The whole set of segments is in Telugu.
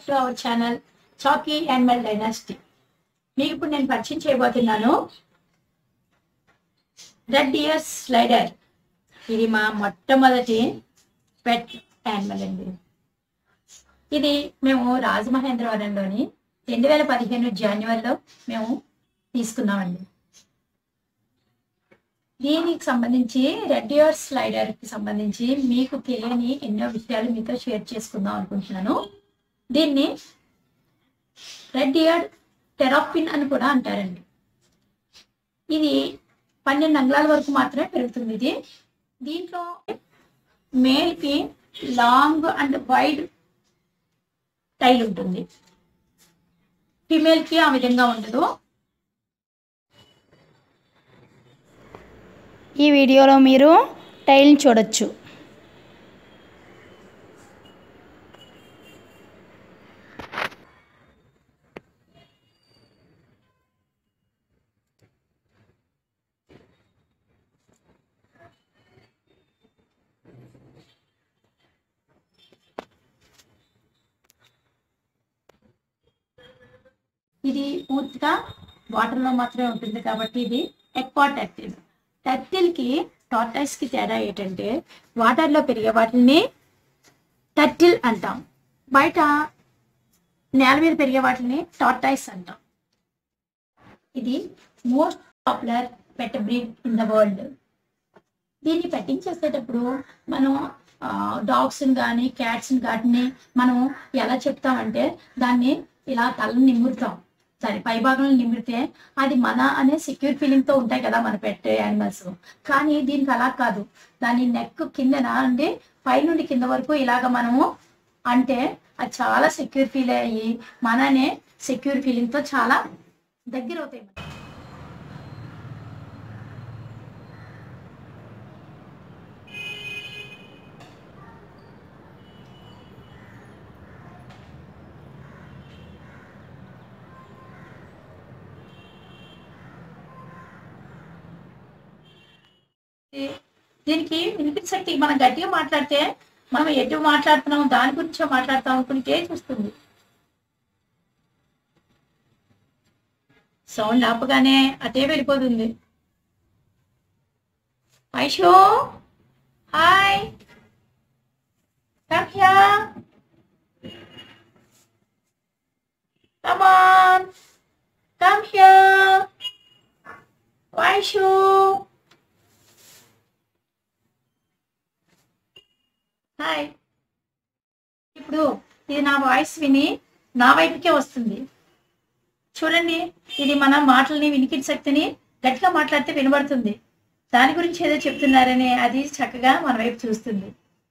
బ్యాక్ టు అవర్ ఛానల్ చాకీ యానిమల్ డైనాసిటీ. మీకు ఇప్పుడు నేను పరిచయం చేయబోతున్నాను రెడ్ ఇయర్ స్లైడర్. ఇది మా మొట్టమొదటి పెట్ యానిమల్ అండి. ఇది మేము రాజమహేంద్రవరంలోని 2015 జనవరిలో మేము తీసుకున్నామండి. దీనికి సంబంధించి రెడ్ ఇయర్ స్లైడర్కి సంబంధించి మీకు తెలియని ఎన్నో విషయాలు మీతో షేర్ చేసుకుందాం అనుకుంటున్నాను. దీన్ని రెడ్ ఇయర్ టెరాపిన్ అని కూడా అంటారండి. ఇది 12 అంగుళాల వరకు మాత్రమే పెరుగుతుంది. దీంట్లో మేల్కి లాంగ్ అండ్ వైడ్ టైల్ ఉంటుంది, ఫీమేల్కి ఆ విధంగా ఉండదు. ఈ వీడియోలో మీరు టైల్ని చూడొచ్చు. ఇది పూర్తిగా వాటర్లో మాత్రమే ఉంటుంది కాబట్టి ఇది ఎక్కువ టర్టిల్. టర్టిల్కి టార్టాయిస్కి తేడా ఏంటంటే వాటర్లో పెరిగే వాటిని టర్టిల్ అంటాం, బయట నేల మీద పెరిగే వాటిని టార్టాయిస్ అంటాం. ఇది most popular pet breed in the world. దీన్ని పెట్టింగ్ చేసేటప్పుడు మనం డాగ్స్ని కానీ క్యాట్స్ని కానీ మనం ఎలా చెప్తామంటే దాన్ని ఇలా తలని నిమురుతాం, దాని పై భాగంలో నిమిరితే అది మన అనే సెక్యూర్ ఫీలింగ్తో ఉంటాయి కదా మన పెట్ యానిమల్స్. కానీ దీనికి అలా కాదు, దాని నెక్ కిందన అంటే పై నుండి కింద వరకు ఇలాగ మనము అంటే అది చాలా సెక్యూర్ ఫీల్ అయ్యి మననే సెక్యూర్ ఫీలింగ్తో చాలా దగ్గర అవుతాయి. దీనికి వినిపించే శక్తి, మనం గట్టిగా మాట్లాడితే మనం ఎటు మాట్లాడుతున్నాం దాని గురించో మాట్లాడతాం అనుకుంటే చూస్తుంది. సౌండ్ ఆపగానే అటే వెళ్ళిపోతుంది. ఐషో hi, come here, come on, come here ఐషో. హాయ్. ఇప్పుడు ఇది నా వాయిస్ విని నా వైపుకే వస్తుంది. చూడండి, ఇది మన మాటల్ని వినికిడి శక్తిని గట్టిగా మాట్లాడితే వినబడుతుంది. దాని గురించి ఏదో చెప్తున్నారని అది చక్కగా మన వైపు చూస్తుంది.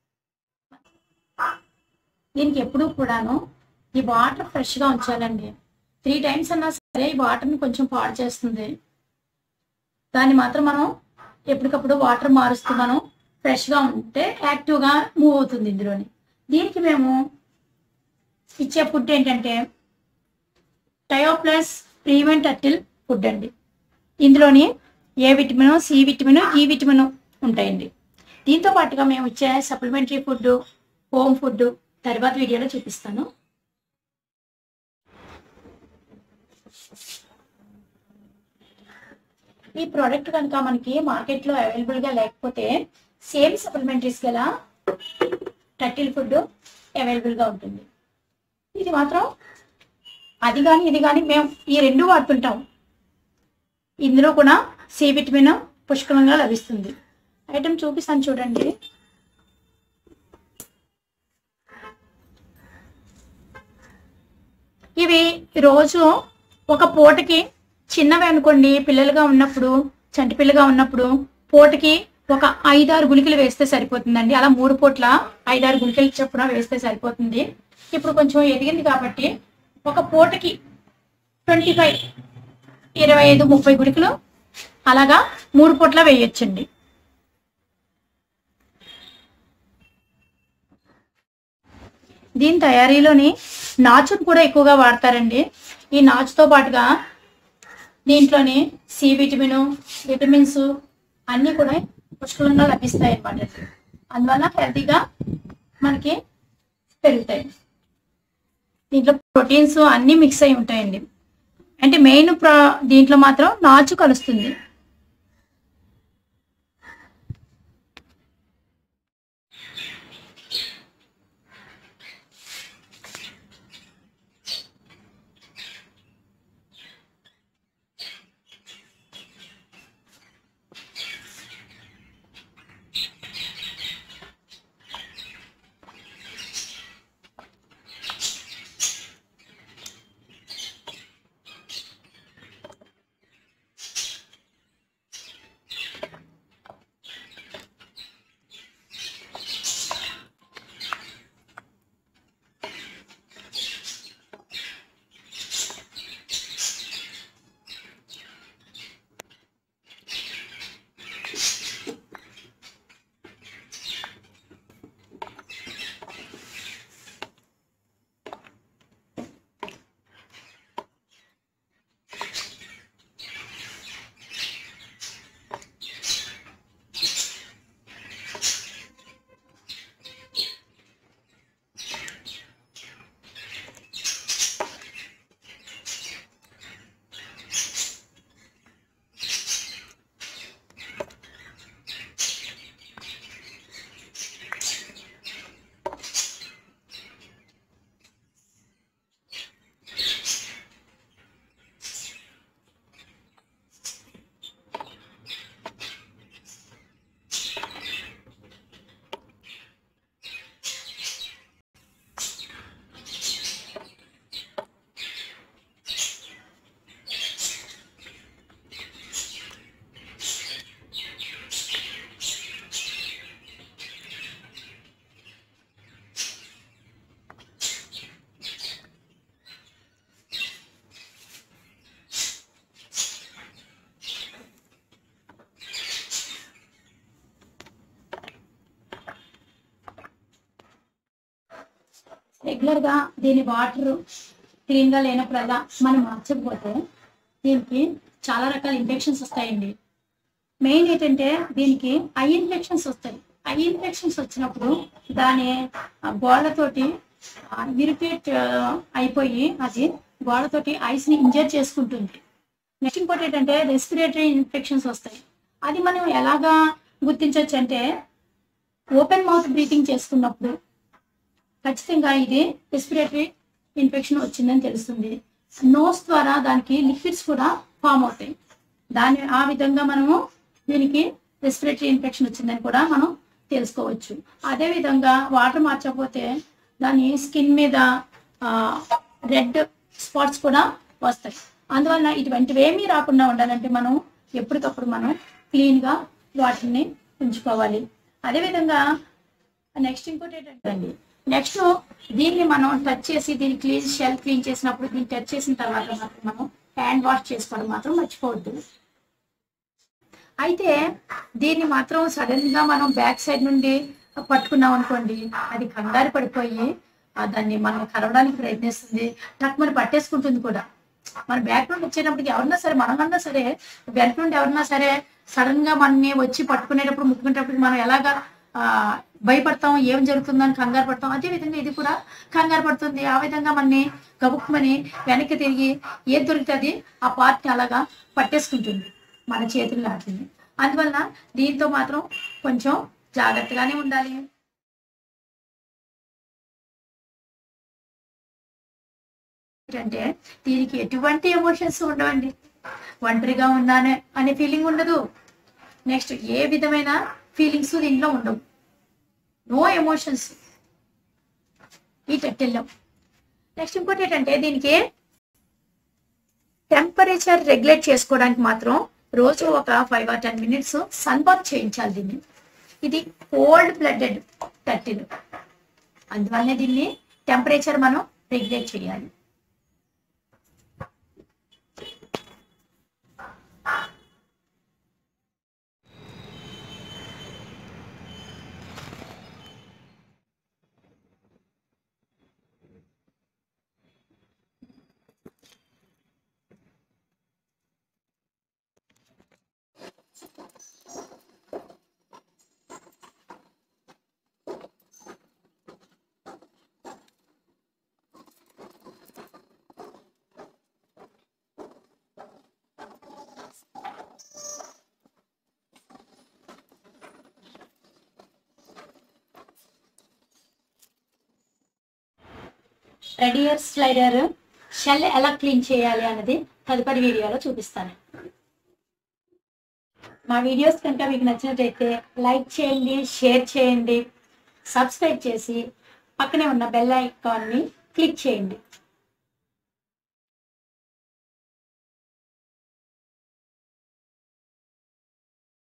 దీనికి ఎప్పుడూ కూడాను ఈ వాటర్ ఫ్రెష్గా ఉంచాలండి. 3 టైమ్స్ అన్నా సరే ఈ వాటర్ని కొంచెం పాడు చేస్తుంది. దాన్ని మాత్రం మనం ఎప్పటికప్పుడు వాటర్ మారుస్తూ మనం ఫ్రెష్గా ఉంటే యాక్టివ్గా మూవ్ అవుతుంది ఇందులోని. దీనికి మేము ఇచ్చే ఫుడ్ ఏంటంటే టయోప్లస్ ప్రీవెంట్ టర్టిల్ ఫుడ్ అండి. ఇందులోని A vitamin, C vitamin, E vitamin ఉంటాయండి. దీంతో పాటుగా మేము ఇచ్చే సప్లిమెంటరీ ఫుడ్, హోమ్ ఫుడ్ తర్వాత వీడియోలో చూపిస్తాను. ఈ ప్రోడక్ట్ కనుక మనకి మార్కెట్లో అవైలబుల్గా లేకపోతే సేమ్ సప్లిమెంటరీస్ గల టర్టిల్ ఫుడ్ అవైలబుల్గా ఉంటుంది. ఇది మాత్రం అది కానీ ఇది కానీ మేము ఈ 2 వాడుతుంటాం. ఇందులో కూడా సి విటమిన్ పుష్కలంగా లభిస్తుంది. ఐటమ్ చూపిస్తాను చూడండి. ఇవి రోజు ఒక పూటకి చిన్నవి అనుకోండి, పిల్లలుగా ఉన్నప్పుడు చంటి పిల్లగా ఉన్నప్పుడు పూటకి ఒక 5-6 గుళికలు వేస్తే సరిపోతుందండి. అలా 3 పూట్ల 5-6 గుళికలు చొప్పున వేస్తే సరిపోతుంది. ఇప్పుడు కొంచెం ఎదిగింది కాబట్టి ఒక పూటకి 25, 25, 30 గుళికలు అలాగా 3 పూట్ల వేయొచ్చండి. దీని తయారీలోని నాచును కూడా ఎక్కువగా వాడతారండి. ఈ నాచుతో పాటుగా దీంట్లోని సి విటమిన్, విటమిన్స్ అన్నీ కూడా పుష్కలంగా లభిస్తాయి అన్నమాట. అందువల్ల హెల్తీగా మనకి పెరుగుతాయి. దీంట్లో ప్రోటీన్స్ అన్నీ మిక్స్ అయి ఉంటాయండి. అంటే మెయిన్ దీంట్లో మాత్రం నాచు కలుస్తుంది. రెగ్యులర్గా దీని వాటర్ క్లీన్గా లేనప్పుడల్లా మనం మార్చకపోతే దీనికి చాలా రకాల ఇన్ఫెక్షన్స్ వస్తాయండి. మెయిన్ ఏంటంటే దీనికి ఐ ఇన్ఫెక్షన్స్ వస్తాయి. ఐ ఇన్ఫెక్షన్స్ వచ్చినప్పుడు దాని గోళ్ళతోటి ఇరిటేట్ అయిపోయి అది గోళ్ళతోటి ఐస్ని ఇంజర్ చేసుకుంటుంది. నెక్స్ట్ ఇంకోటి ఏంటంటే రెస్పిరేటరీ ఇన్ఫెక్షన్స్ వస్తాయి. అది మనం ఎలాగా గుర్తించవచ్చు అంటే ఓపెన్ మౌత్ బ్రీతింగ్ చేసుకున్నప్పుడు ఖచ్చితంగా ఇది రెస్పిరేటరీ ఇన్ఫెక్షన్ వచ్చిందని తెలుస్తుంది. నోస్ ద్వారా దానికి లిక్విడ్స్ కూడా ఫామ్ అవుతాయి. ఆ విధంగా మనము దీనికి రెస్పిరేటరీ ఇన్ఫెక్షన్ వచ్చిందని కూడా మనం తెలుసుకోవచ్చు. అదేవిధంగా వాటర్ మార్చకపోతే దాని స్కిన్ మీద రెడ్ స్పాట్స్ కూడా వస్తాయి. అందువల్ల ఇటువంటివి ఏమీ రాకుండా ఉండాలంటే మనం ఎప్పటికప్పుడు మనం క్లీన్గా వాటర్ని ఉంచుకోవాలి. అదేవిధంగా నెక్స్ట్ ఇంకోటి ఏంటంటే నెక్స్ట్ దీన్ని మనం టచ్ చేసి దీన్ని షెల్ క్లీన్ చేసినప్పుడు దీన్ని టచ్ చేసిన తర్వాత మాత్రం మనం హ్యాండ్ వాష్ చేసుకోవడం మాత్రం మర్చిపోవద్దు. అయితే దీన్ని మాత్రం సడన్ గా మనం బ్యాక్ సైడ్ నుండి పట్టుకున్నాం అనుకోండి, అది కంగారు పడిపోయి దాన్ని మనం కరవడానికి ప్రయత్నిస్తుంది, టక్ మరి పట్టేసుకుంటుంది కూడా. మన బ్యాక్ నుండి వచ్చేటప్పటికి ఎవరన్నా సరే, మనమన్నా సరే, బ్యాక్ నుండి ఎవరన్నా సరే సడన్ గా మనని వచ్చి పట్టుకునేటప్పుడు ముట్టుకునేటప్పటికి మనం ఎలాగా భయపడతాం, ఏం జరుగుతుందని కంగారు పడతాం. అదే విధంగా ఇది కూడా కంగారు పడుతుంది. ఆ విధంగా మనని గబుక్కుమని వెనక్కి తిరిగి ఏది దొరికితే అది ఆ పార్ట్ని అలాగా పట్టేసుకుంటుంది మన చేతులు లాంటిది. అందువల్ల దీంతో మాత్రం కొంచెం జాగ్రత్తగానే ఉండాలి. ఏంటంటే దీనికి ఎటువంటి ఎమోషన్స్ ఉండవండి. ఒంటరిగా ఉన్నానే అనే ఫీలింగ్ ఉండదు. నెక్స్ట్ ఏ విధమైన ఫీలింగ్స్ దీంట్లో ఉండవు. నో ఎమోషన్స్ ఈ టెక్టిల్లో. నెక్స్ట్ ఇంకోటి ఏంటంటే దీనికి టెంపరేచర్ రెగ్యులేట్ చేసుకోవడానికి మాత్రం రోజు ఒక 5 or 10 minutes సన్ బాత్ చేయించాలి దీన్ని. ఇది కోల్డ్ బ్లడెడ్ టర్టిల్, అందువల్లనే దీన్ని టెంపరేచర్ మనం రెగ్యులేట్ చేయాలి. రెడియర్ స్లైడర్ షెల్ ఎలా క్లీన్ చేయాలి అన్నది తదుపరి వీడియోలో చూపిస్తాను. మా వీడియోస్ కనుక మీకు నచ్చినట్లయితే లైక్ చేయండి, షేర్ చేయండి, సబ్స్క్రైబ్ చేసి పక్కనే ఉన్న బెల్ ఐకాన్ని క్లిక్ చేయండి.